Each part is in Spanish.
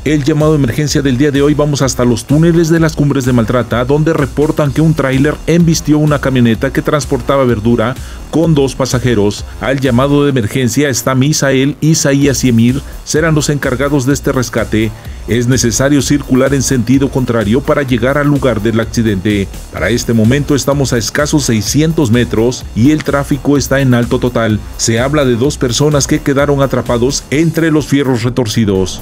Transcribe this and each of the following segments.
El llamado de emergencia del día de hoy vamos hasta los túneles de las Cumbres de Maltrata, donde reportan que un tráiler embistió una camioneta que transportaba verdura con 2 pasajeros. Al llamado de emergencia está Misael, Isaías y Emir, serán los encargados de este rescate. Es necesario circular en sentido contrario para llegar al lugar del accidente. Para este momento estamos a escasos 600 metros y el tráfico está en alto total. Se habla de 2 personas que quedaron atrapados entre los fierros retorcidos.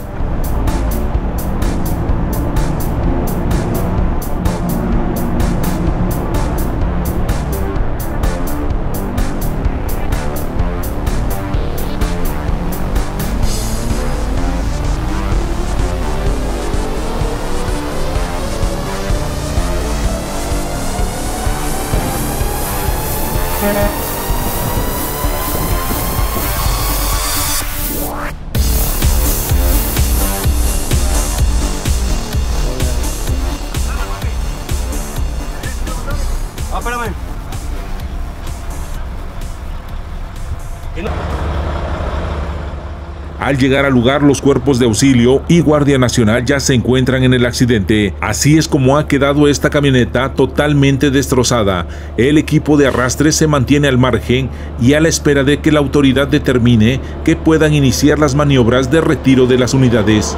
Espérame. Al llegar al lugar, los cuerpos de auxilio y Guardia Nacional ya se encuentran en el accidente. Así es como ha quedado esta camioneta totalmente destrozada. El equipo de arrastre se mantiene al margen y a la espera de que la autoridad determine que puedan iniciar las maniobras de retiro de las unidades.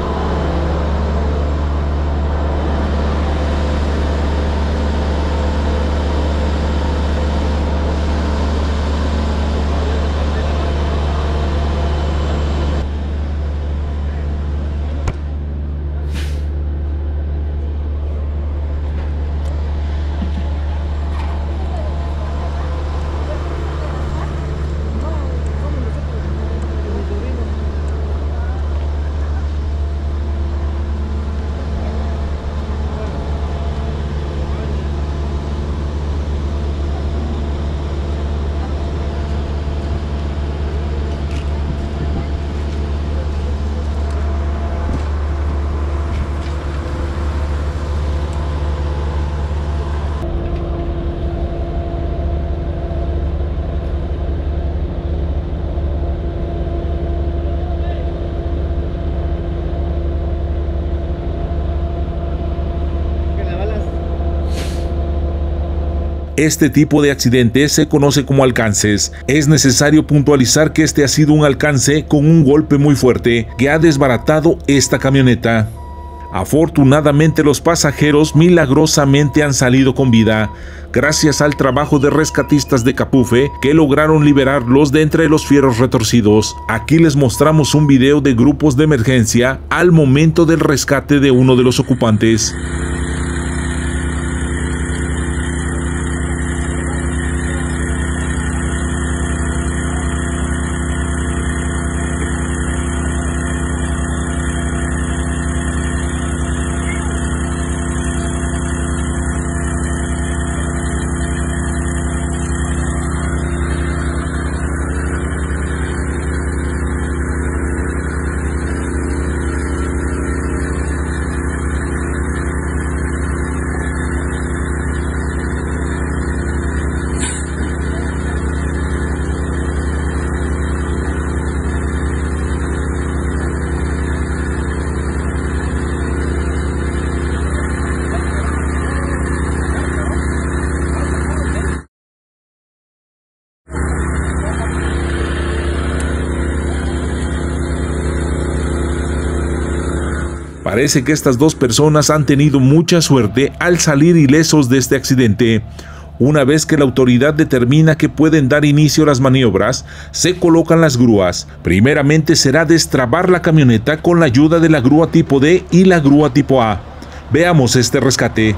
Este tipo de accidentes se conoce como alcances. Es necesario puntualizar que este ha sido un alcance con un golpe muy fuerte que ha desbaratado esta camioneta. Afortunadamente los pasajeros milagrosamente han salido con vida, gracias al trabajo de rescatistas de Capufe que lograron liberarlos de entre los fierros retorcidos. Aquí les mostramos un video de grupos de emergencia al momento del rescate de uno de los ocupantes. Parece que estas 2 personas han tenido mucha suerte al salir ilesos de este accidente. Una vez que la autoridad determina que pueden dar inicio a las maniobras, se colocan las grúas. Primeramente será destrabar la camioneta con la ayuda de la grúa tipo D y la grúa tipo A. Veamos este rescate.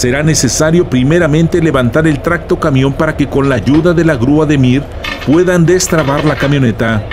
Será necesario primeramente levantar el tractocamión para que con la ayuda de la grúa de MIR puedan destrabar la camioneta.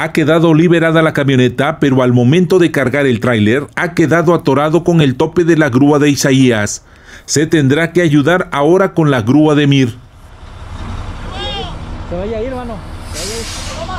Ha quedado liberada la camioneta, pero al momento de cargar el tráiler ha quedado atorado con el tope de la grúa de Isaías. Se tendrá que ayudar ahora con la grúa de Mir. Se vaya a ir, hermano. Se vaya a ir.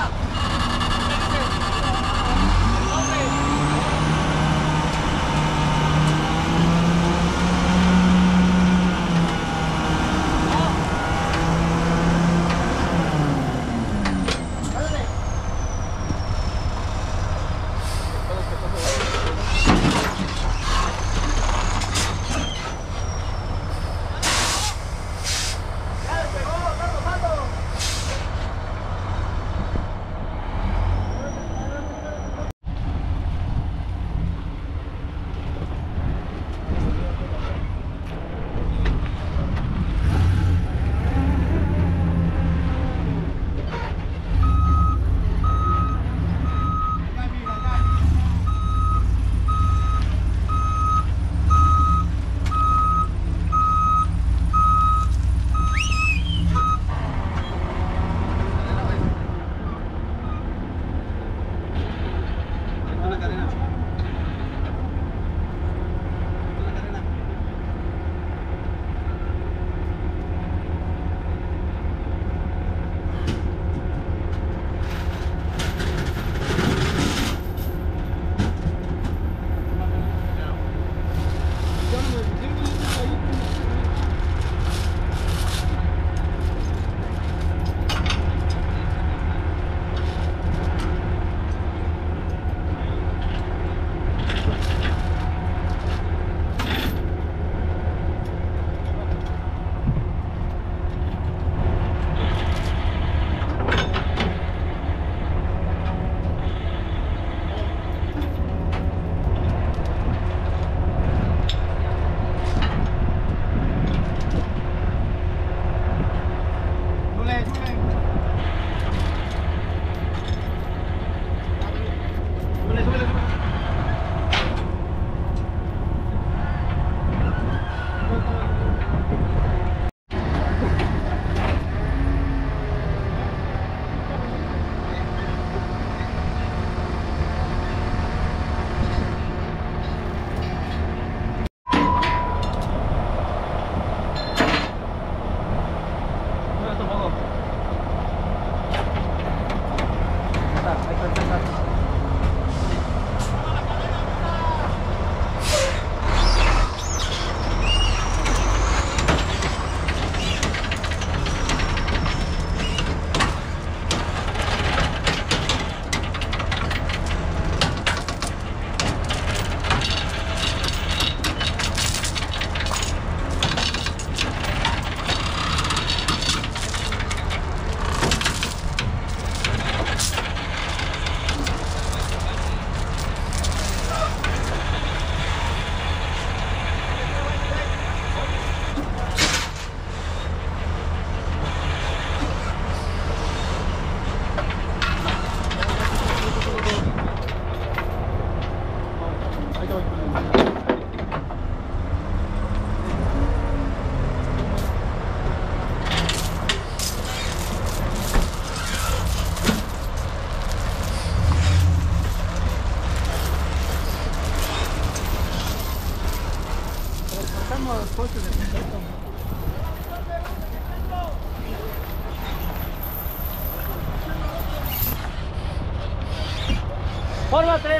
¡Fórmate!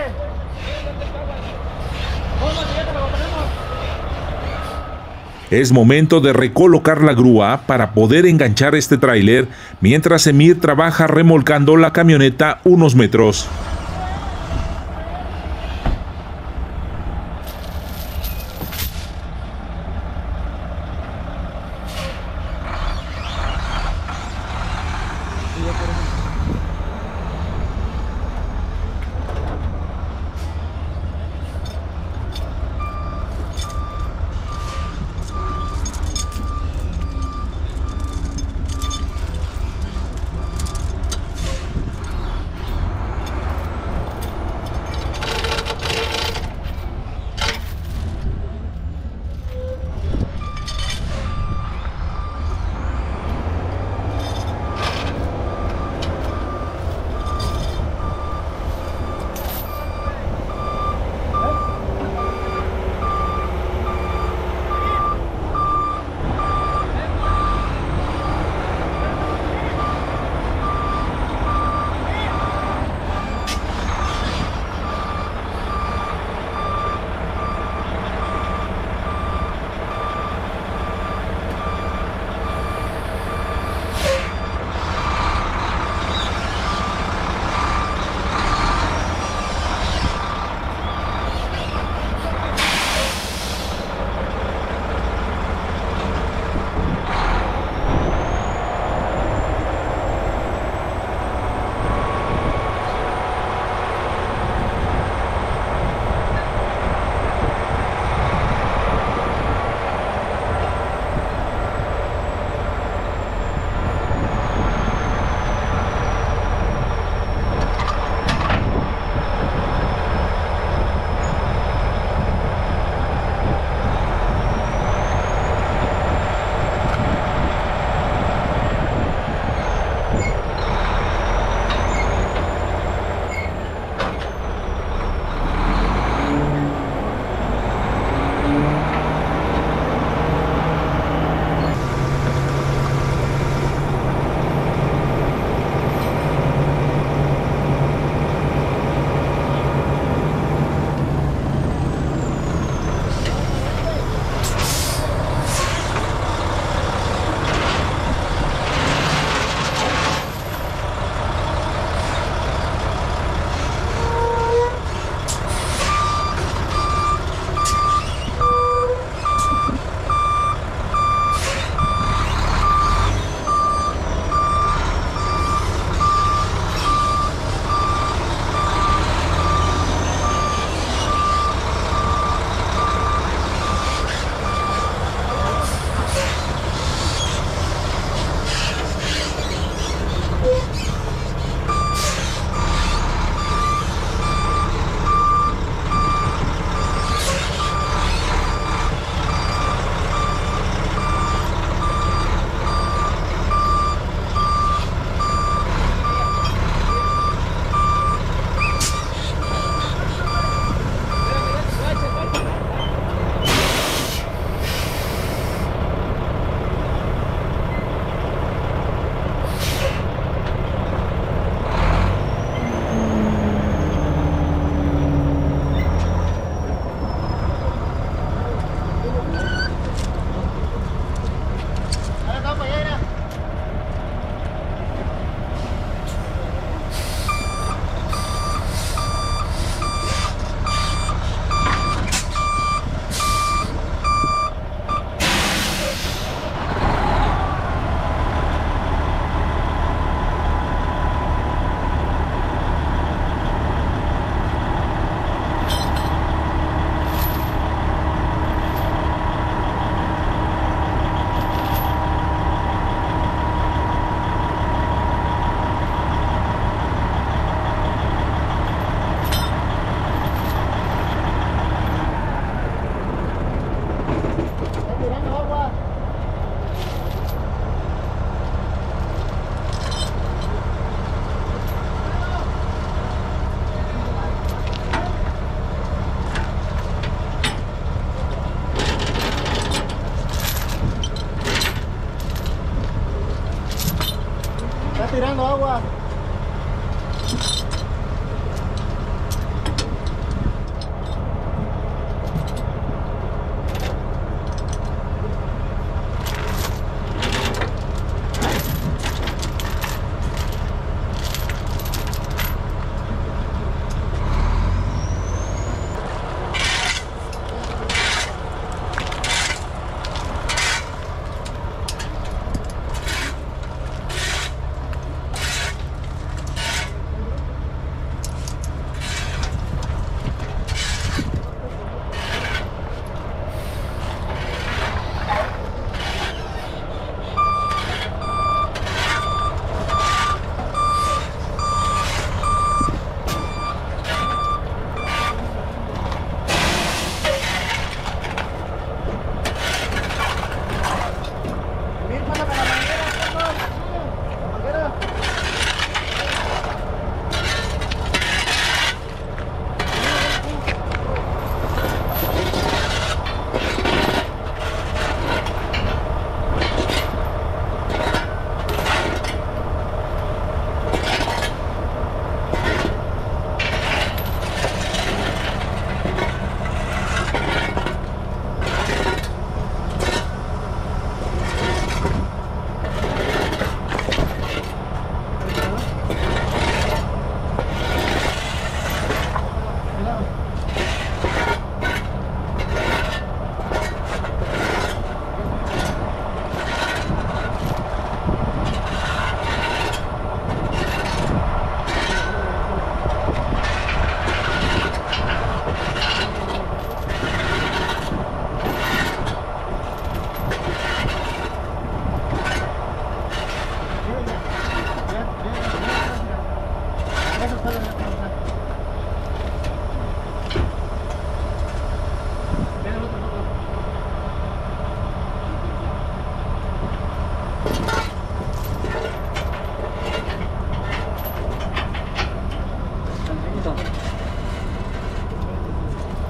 ¡Fórmate, ya te lo ponemos! Es momento de recolocar la grúa para poder enganchar este tráiler, mientras Emir trabaja remolcando la camioneta unos metros.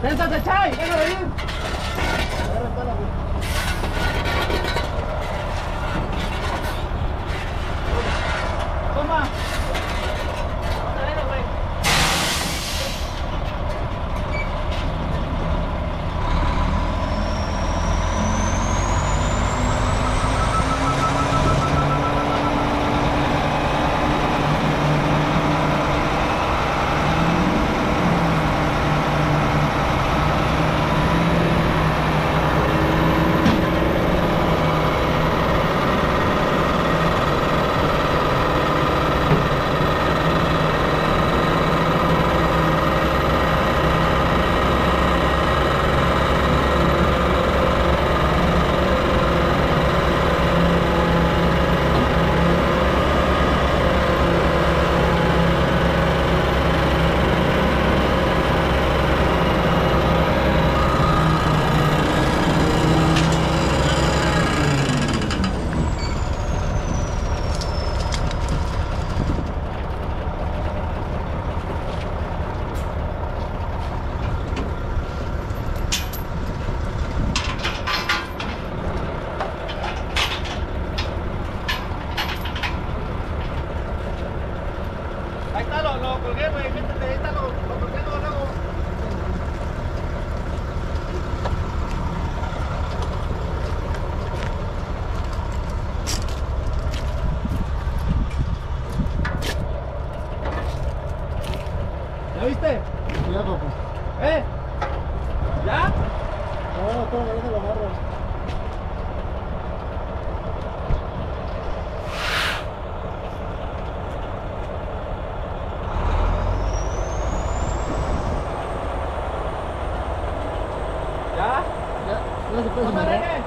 ¡Siéntate, Chay! ¡Deja de ir! Toma. Ahí está, lo colgué, güey, métete, ahí está, lo colgué luego. ¿Ya viste? Ya, papá. ¿Ya? No, todavía no lo agarro. ¿Ya? Ya, no se puede ¡Toma, amarrar. René!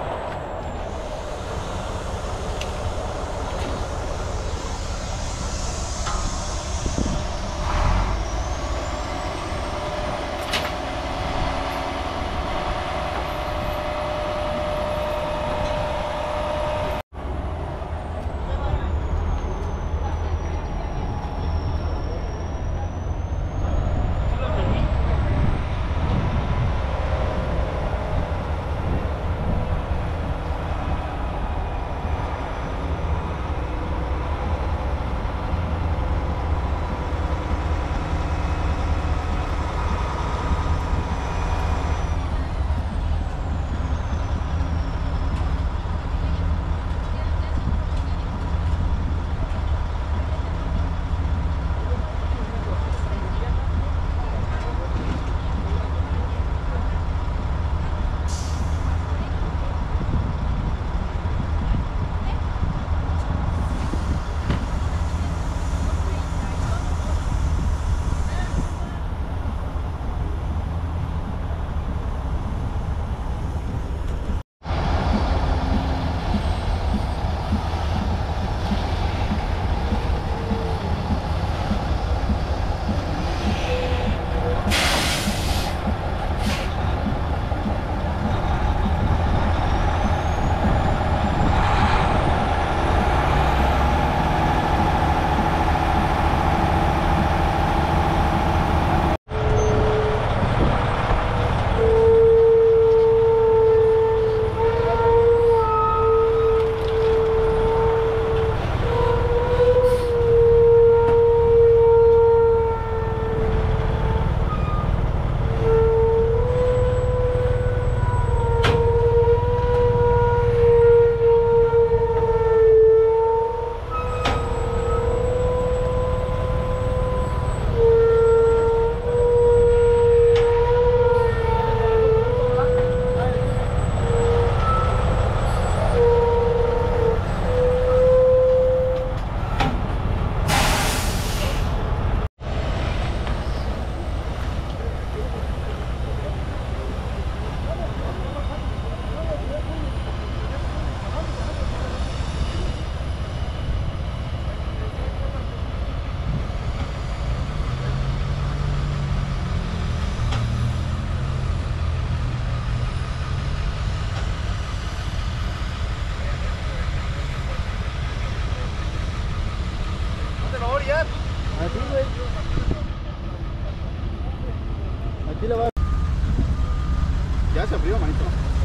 hace frío, manito.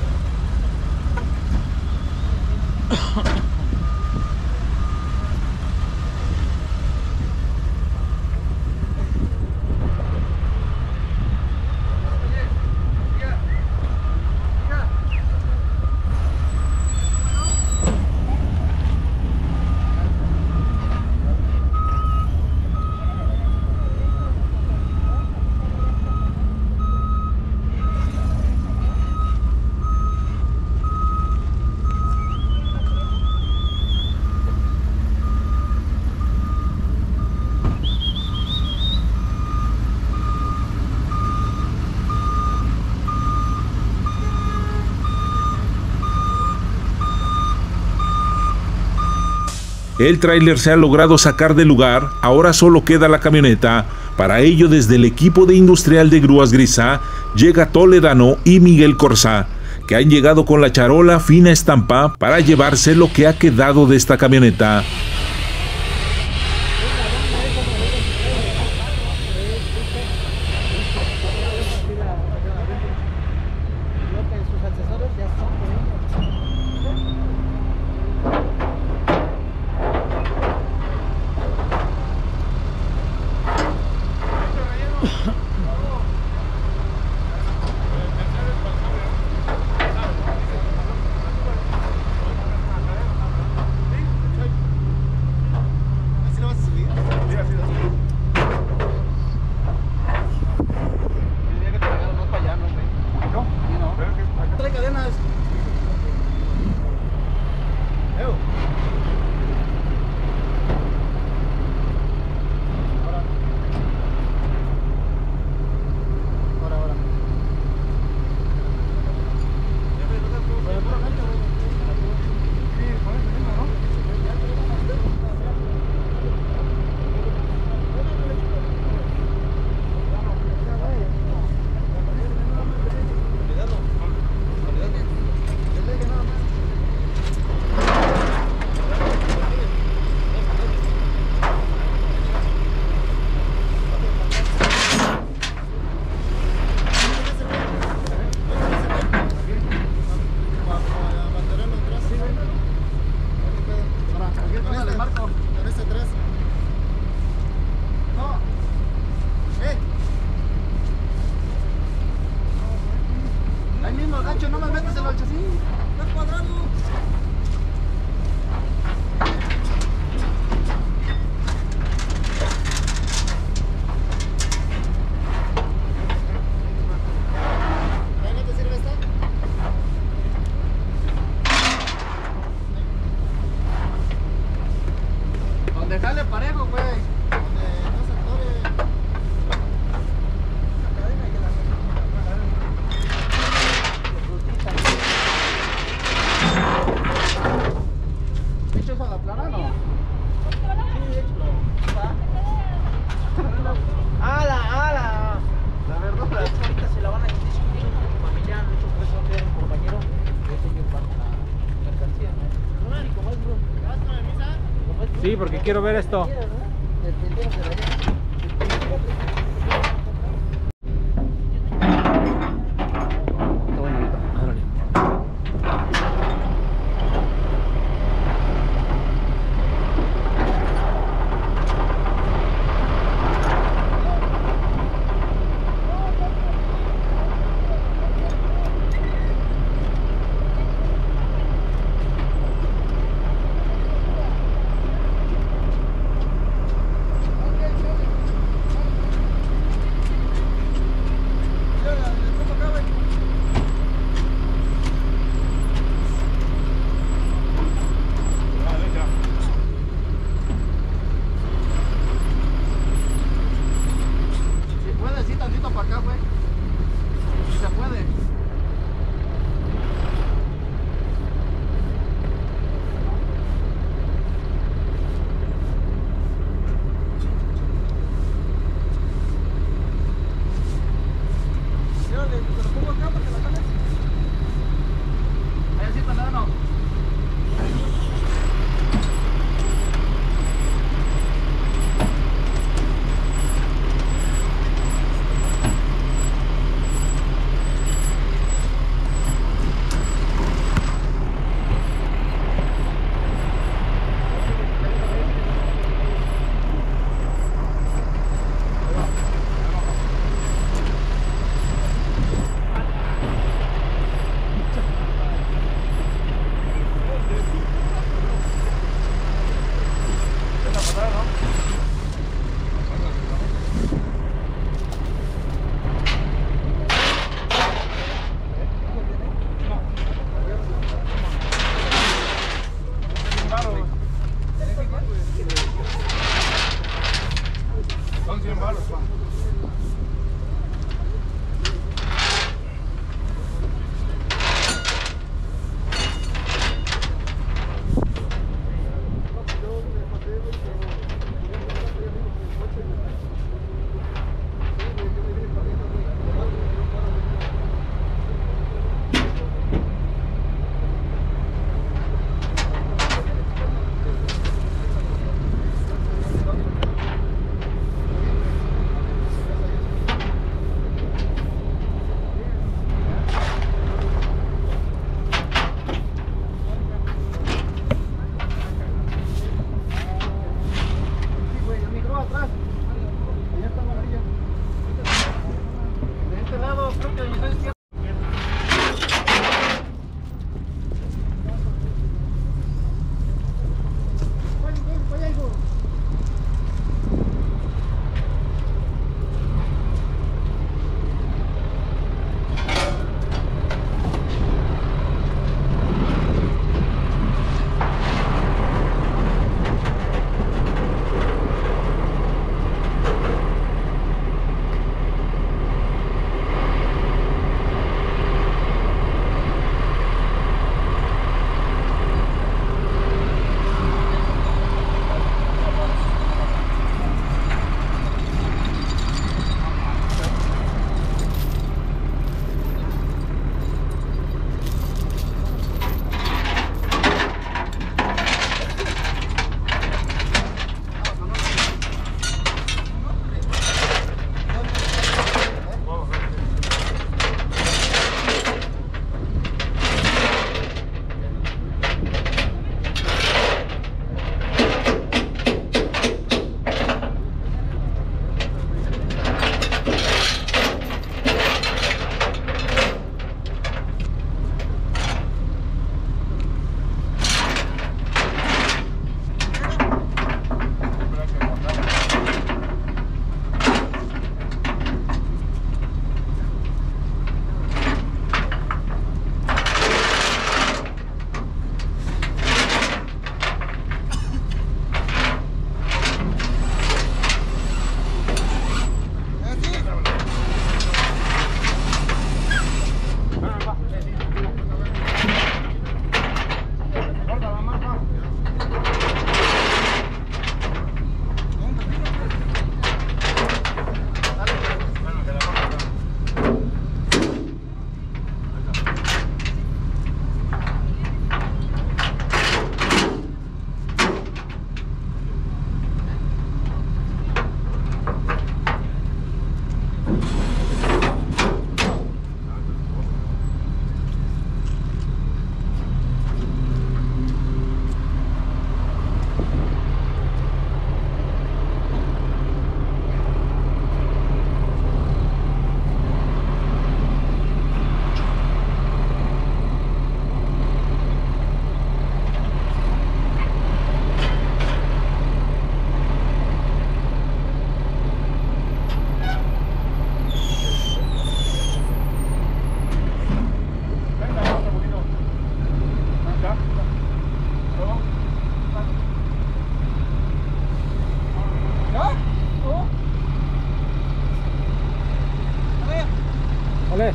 El tráiler se ha logrado sacar del lugar, ahora solo queda la camioneta. Para ello, desde el equipo de Industrial de Grúas Grisá, llega Toledano y Miguel Corsá, que han llegado con la charola fina estampa para llevarse lo que ha quedado de esta camioneta. Dejale parejo, güey. Donde no se atore. La cadena y que la ¿hecho eso a la plana no? Sí, échalo. ¡Ala! La verdura. Ahorita se la van a discutir con mi familiar. De hecho, por eso va a quedar un compañero. De hecho, yo pago la mercancía. No, ni como es, bro. ¿Vas con el misa? Sí, porque quiero ver esto. Ole.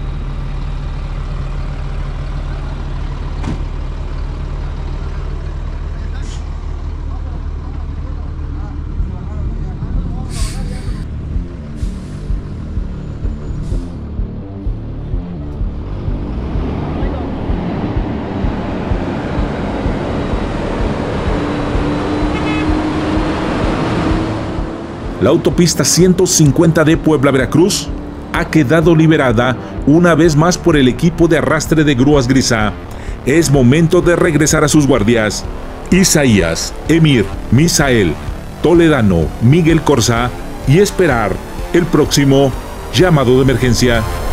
La autopista 150 de Puebla-Veracruz ha quedado liberada una vez más por el equipo de arrastre de grúas Grisa. Es momento de regresar a sus guardias. Isaías, Emir, Misael, Toledano, Miguel Corsa y esperar el próximo llamado de emergencia.